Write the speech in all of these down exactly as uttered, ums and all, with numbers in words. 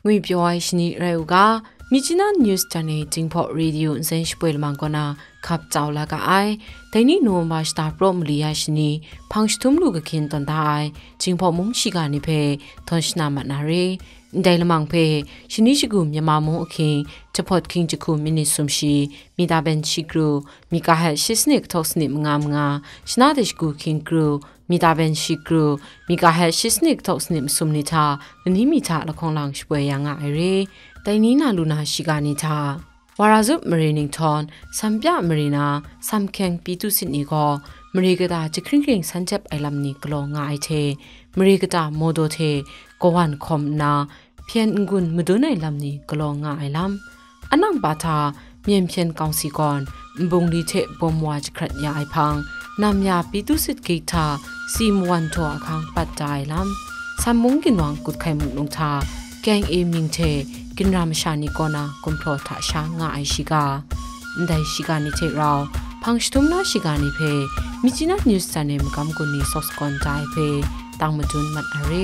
ငွေပြောရရှိနေရုကမြချနာ news channel จิงพอ radio အစင်စပွေလမန်ကနာခပ်ကြောက်လာကအိုင်ဒိုင်နီနိုမစတာပရမလီယာရှိနေဖောင်စတုမ်လူကခင်တန်တိုင်းจิงพอမုံရှိကနေဖေထွန်ရှနာမနာရီဒိုင်လမန်ဖေရှိနေရှိကူမြန်မာမုံအခင်းချဖော့ခင်းချခုမိနစ်ဆုံရှိမိတာဘန်ရှိကရူမိကာဟက်ရှိစနစ်ထော့စနစ်ငါမငါရှနာဒစ်ကူခင်းကရူမိတာဘန်ရှိကရူမိကာဟက်ရှိစနစ်ထော့စနစ်ဆုံနေတာနီမီတာလခေါင်လောင်စပွဲရငါရီတိုင်နီနာလူနာရှိကနေသာဝါရာဇုမရီနင်းထွန်စံပြမရီနာစမ်ခန်ပီတူစစ်နီကိုမရီကတာချခရင်ခရင်စန်ချက်အိုင်လမ်နီကလောငါအိုက်သေးမရီကတာမိုဒိုသေးကိုဝန်ခွန်နာဖျန်ငွန်းမဒုန်အိုင်လမ်နီကလောငါအိုင်လမ်အနမ်ပါသာမြန်ဖျန်ကောင်စီကွန်ဘုံလီသေးဘုံဝါချခရတ်ယာအိုင်ဖန်းနမ်ယာပီတူစစ်ကေတာစီမဝန်ထောအခန်းပတ်တိုင်လမ်စမ်မုန်ကင်ဝမ်ကုတ်ခိုင်မုန်လုံသာแกงเอมิงเทกินรามชานิกอนากุมโพธาชางาไอชิกาได้ชิกานิเทเราพังสตุมนาชิกานิเพมิจินานิวส์จานิมกัมกุนีซอสกอนใจเพตังมจุนมัดอารี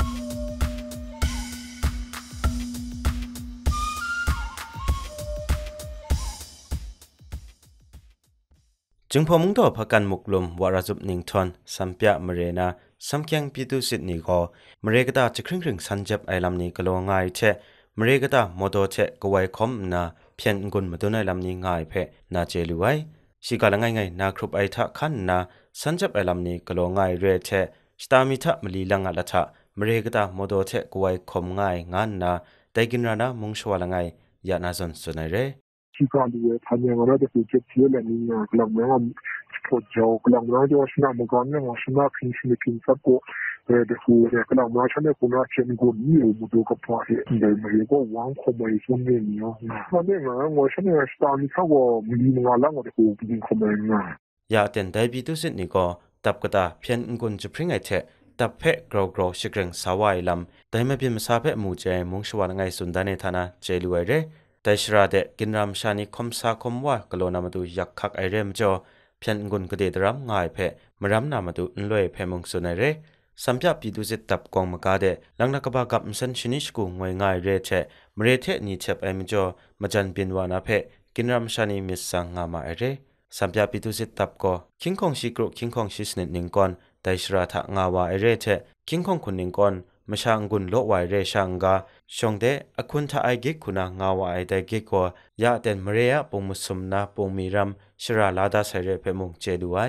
จึงพอมุงตัวพักกันมุกลมวาราจุบนิงทอนสัมเปียมเรนาสัมเกียงปีตุสิทนีก็มเรกตาจะครึ่งครึ่งสันจับไอลำนี้ก็ลงง่ายเชมเรกตาโมโตเชก็ไว้คอมนาเพียนกุนมาตัวในลำนี้ง่ายเพนาเจลุไว้สิกาละง่ายง่ายนาครุบไอทะขันนาสันจับไอลำนี้ก็ลงง่ายเรเชสตามิทะมลีลังอัลทะมเรกตาโมโตเชก็ไว้คอมง่ายงานนาแต่กินรานะมุงชวาละง่ายยานาซอนสุนัยเรที่การดูทำอย่างไรจะคือเจ็บเสียและนี่นะกลางเมืองปวดจอกลางเมืองที่ว่าชนะมังกรเนี่ยชนะพิงชินพิงสักก็เออเดี๋ยวคือเนี่ยกลางเมืองฉันเนี่ยคุณอาเชียนกุนนี่อยู่มาดูกับพ่อเห็นเลยมันก็วางคอมไว้ส่วนนี้เนาะวันนี้นะว่าฉันเนี่ยสตาร์นี่เขาว่ามีงานแล้วก็เดี๋ยวคือยิงคอมไว้นะยาเต็นได้บิตุสินี่ก็ตับกระตาเพียนกุนจะพริ้งไอเทตับเพะกรอกรอชิกเริงสาวายลำแต่ไม่เป็นภาษาเพะมูเจมุงชวานไงสุนดานิธานาเจลุไอเร่แต่ชราเดกินรำชานิคมสาคมว่ากโลนามาดูยักคักไอเรมจ่อเพียนกุนกระเดดรำง่ายเพะมารำนามาดูอุนลอยเพมงสุนัยเรสัมผัสปีดูจิตตับกองมากาเดลังนักบากับมสันชินิชกูงวยง่ายเรเชมเรเทนีเชปไอมจ่อมาจันบินวานาเพะกินรำชานิมิสังงามาไอเรสัมผัสปีดูจิตตับก็คิงคงชิกรุคิงคงชิสเนตนิงกอนแต่ชราทะงาวาไอเรเชคิงคงคุณนิงกอนมาช่างกุนโลวายเรช่างกาชงเดอคุณท่าไอเกคุณางาวาไอเดเกกัวยาเต็นมเรียปงมุสมนาปงมีรำชราลาดาไซเรเพมงเจดูไอ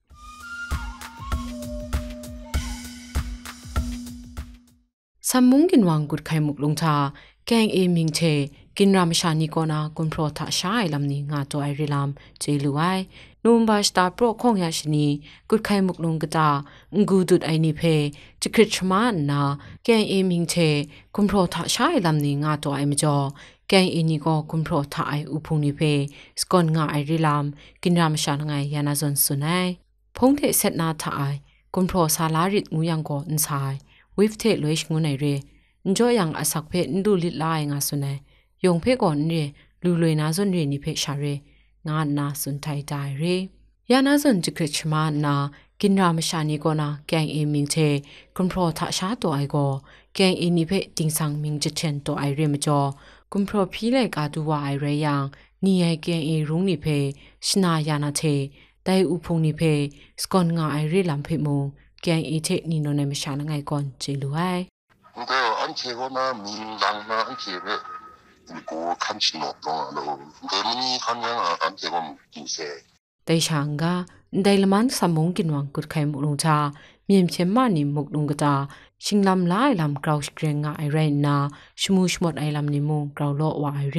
สมุงกินวังกุดไข่มุกลงทาแกงเอมิงเทกินรามชานิกอนากุนโปรทาชาไอลำนี้งาตัวไอริลามเจลูไอนูมบาสตาโปรคงยาชนีกุดไข่มุกลงกะตางูดุดไอนิเพจะคริชมานนาแกงเอมิงเทกุนโปรทาชาไอลำนี้งาตัวไอมจ่อแกงเอนิโกกุนโปรทาไออุพุงนิเพสกอนงาไอริลามกินรามชานไงยานาซอนสุนัยพงเทเซตนาทาไอกุนโปรซาลาริดงูยังโกอินไซวิฟเทลวยชงูไนเรนจ่อยังอสักเพนดูลิลายงาสุนัยยงเพก่อนเรลูลวยนาซอนเรนิเพชาเรงานนาสุนไทยใจเรยานาซอนจิกริชมานากินรามชานิโกนาแกงเอมิงเทกุนโปรทาชาตัวไอโกแกงเอนิเพติงสังมิงจะเชนตัวไอเรมจอกุนโปรพีไลกาดูว่าไอเรยังนี่ไอแกงเอรุงนิเพชนายานาเทไดอุพงนิเพสกอนงาไอเรลัมเพมงแกงเอเทนีโนเนมชานังไงก่อนเจลุไอก็อันเชโกนามินดังนาอันเชเรกูคันชิโนตรงนั้นเดี๋ยวนี้คันยังอันเชโกมกินเสแต่ช่างกาไดลมันสมองกินวังกุดไข่มุกลงชาเมียมเชมานิมุกลงกตาชิงลำลายลำกราวสเกรงไอเรนนาชมูชมดไอลำนิมุงกราวโลวาไอเร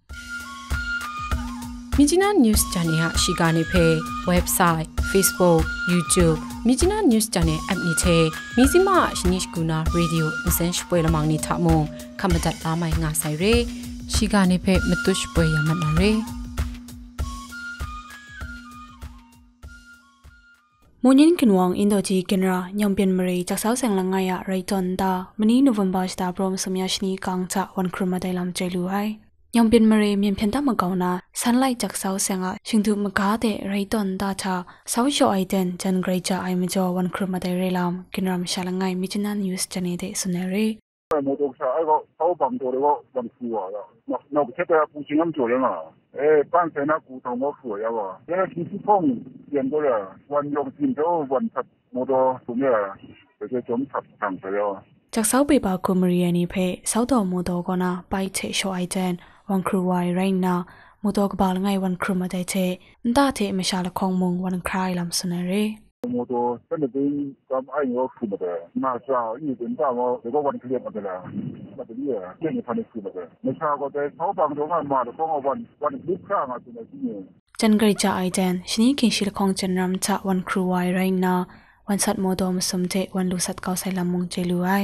มิจินานิวส์จานิฮะชิกานิเพเว็บไซต์ Facebook YouTube มิจินานิวส์จานิแอปนิเทมิซิมาชนิชกูนาเรดิโออินเซนช่วยละมังนิทามงคำจัดลาไม่งาไซเรชิกานิเพมตุชป่วยยามันนาเรมูนินกินวังอินโดจีกินระยังเป็นมรีจากสาวแสงลังไงอะไรตอนตามันนี้โนเวมบาสตาบรมสมัยชนีกังจะวันครุมาได้ลำใจรู้ให้ยังเป็นมรีมีเพียงแต่มาเก่านะสันไลจากสาวแสงอะชิงถูกมากาเตไรตอนตาชาสาวโชไอเดนจันไกรจะไอมจ่อวันครุมาได้เรลำกินรำชาลังไงมิจนานิวส์จันเนเดสุนเร摩托车那个超帮多的个往出啊了，那那不晓得不行咁做样啊？诶，半天那骨头我苦呀个，现在其实痛变多了，วันยกจิน都วันทับ摩托ตัวเนี่ย这些种ทับทางไปแล้วจากเสาเปบาคุมเรียนีเพเสาต่อมูโตกนะไปเชชอไอเจนวันครูไวไรนามูโตกบาลไงวันครูมาได้เชนตาเทไม่ชาละคองมงวันคลายลำสนเร摩托真的跟咱们爱我苦不得，那是啊，一顿大我这个วันเคลียร์มาได้แล้ว那个เนี่ยเรื่องนี้พันธุ์苦不得，ไม่ชาก็แต่เขาบางตรงนั้นมาแต่ก็วันวันคลิปข้างอ่ะตัวนี้ที่จันกริจาไอเจนชนิดคิงชิลคองจันรำจะวันครูไวไรนาวันสัตโมโตมสมเจวันลูสัตเกาไซลำมงเจลูไอ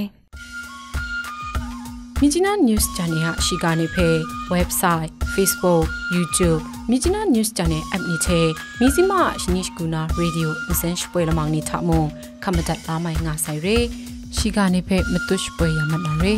มิจินานิวส์จานี่ฮะชิกานิเพเว็บไซต์ Facebook YouTube มิจินานิวส์จานี่แอปนิเทมิซิมาชนิชกูนาเรดิโออินเซนช่วยละมังนิทามงคำจัดลาไม่งาไซเรชิกานิเพมตุชป่วยยามันนาเร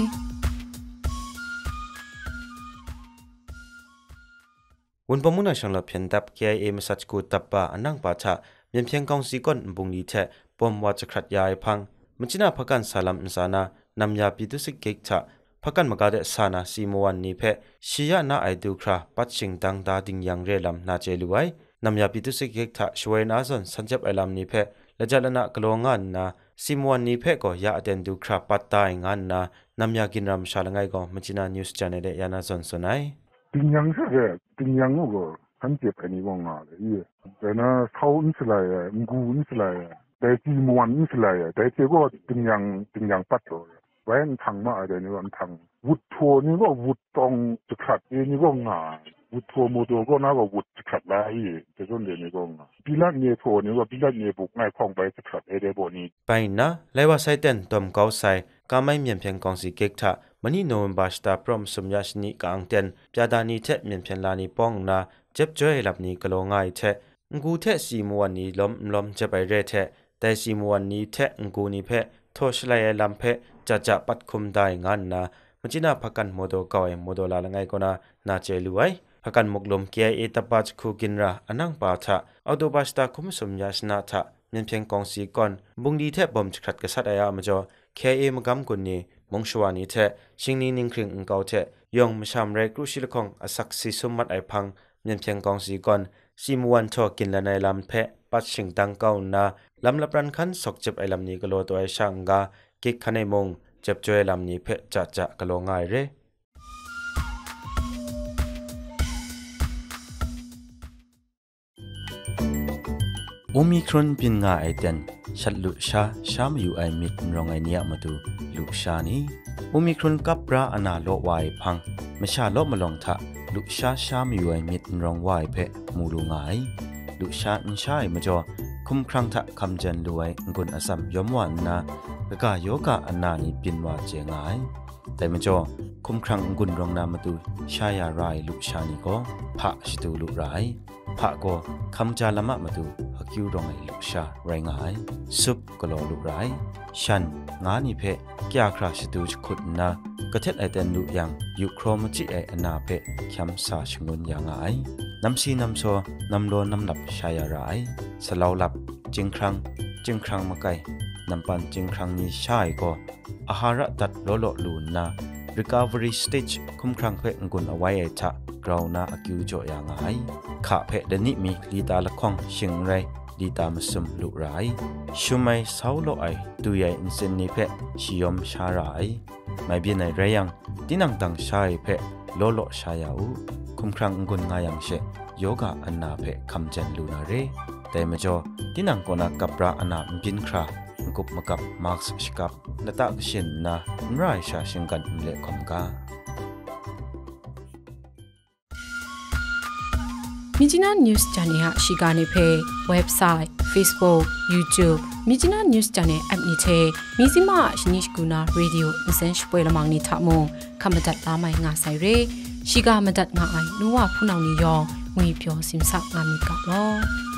วันปมุนาชังละเพียนดับเกียเอมสัจกูตับปะอันนั่งปาชะเมียนเพียงกองสีก้นบุงดีเทปอมว่าจะขัดยายพังมิจินาพักันสาลัมอินสานานำยาปิตุสิกเกกชะพักันมกาเดสานาซีมวันนี้เพชียนาไอดูคราปัดชิงดังดาดิงยังเรลัมนาเจลุไอนำยาปิตุสิกเกกชะช่วยนาซอนสัญจับไอลัมนี้เพและจัลนะกลวงานนาซีมวันนี้เพก็ยาอเดนดูคราปัดตายงานนานำยากินรำชาลงไงก็มิจินานิวส์จานเดยานาซอนสนายดิงยังใช่ไหมดิงยังก็很接拍你往哪的，耶！在那草你出来的，牛你出来的，在鸡毛你出来的，在这个定样定样八多的，玩汤嘛的你玩汤，活拖你个活当就卡的你个啊，活拖冇多个那个活就卡来耶，这种的你个啊，比那你拖你个比那你不爱空白就卡的的不你。 ไปนะเลยว่าไซเต็นตอมเกาไซก็ไม่เมียนเพียงกองสีเก็กท่ามันนี่โนมบาสตาพร้อมสมยาชนิกางเต็นจาดานีเทเมียนเพียงลานีป้องนาเจ็บจ้อยหลับนี้ก็ลงง่ายเทงูเทสีมวนนี้ล้มล้มจะไปเร่เทแต่สีมวนนี้เทงูนี้เพโทชไลลำเพจะจะปัดคุมได้งานนะมันจีน่าพักกันโมโดเก่าเอโมโดลาละไงก็น่าน่าเจลุไว้พักกันมุกลมเกียเอตปัจคูกินระอันนั่งป่าทะเอาดูบาสตาคุมสมยาชนะทะเมียนเพียงกองสีก่อนบุงดีเทบอมจะขัดกษัตริย์อายามจ่อแค่เอมกำกุนนี้มงชวานีเทชิงนี้นิ่งครึงอุงเก่าเทยองมชามเรกรุชิลคงอสักสีสมมัดไอพังเมียนเพียงกองสีก่อนซีมวันทอกินละในลำเพะปัดชิงตังเก่านาลำลับรันขันสกเจ็บไอลำนี้กโลตัวไอช่างกากิกขันไอมงเจ็บจอยลำนี้เพะจะจะกโลง่ายเร่โอมิครอนเป็นง่ายเด่นชัดลุชาชามอยู่ไอมิดรองไอเนียมาดูลุชานี้โอมิครอนกับปราอนาโลวายพังไม่ชาโลมาลองทะลุชาชามอยู่ไอมิดรองวายเพะมูลุง่ายลุชาอินชายมาจ่อคุมครั้งทะคำจันด้วยงุนอสัมยมวันนะกะกาโยกะอันนานี้เป็นว่าเจงายแต่มาจ่อคุมครั้งงุนรองนามาดูชายารายลุชานี้ก็พระชิตูลุไรพระก็คำจาละมะมาดูฮักยูรองไอลุชาไรงายซุปกโลลุไรฉันงานีเพะแก่คราชิตูขุดนะกระเทศไอเดนลุยังยุโครมจิไออนาเพะคำสาชงุนยังไงน้ำซีน้ำโซน้ำโลน้ำหลับชายารายสลาวหลับจึงครั้งจึงครั้งมาไกน้ำปันจึงครั้งนี้ชายก็อาหารตัดโลโลลูนนะ recovery stage คุ้มครั้งเพะงุนเอาไว้ไอทะกราวนาอากิวโจยังไงข้าเพะเดนิมีลีตาละคงเชียงไรลีตามสมลุไรชุไม่เศร้าโลไอดูใหญ่อินเซนนิเพะชิยมชาไรไม่เบียนในเรียงที่นังตังชายเพะโลโลชายาอูคุ้มครั้งงุนงายังเชโยกะอันนาเพะคำจันลูนาเรแต่เมื่อจ่อที่นังกนักกับราอันนาบินครากุบมากับมาร์คสกับนาตากชินนะไรชาชิงกันเล็กคมกามิจินานิวส์จานี่ฮะชิกานิเพเว็บไซต์ Facebook YouTube มิจินานิวส์จานี่แอปนิเทมิซิมาชนิชกูนาเรดิโออินเซนช่วยละมังนิทามงคำจัดลาไม่งาไซเรชิกามาดัดงาไอนัวผู้นานิยองงุยเปียวซิมซักงามิกะลอ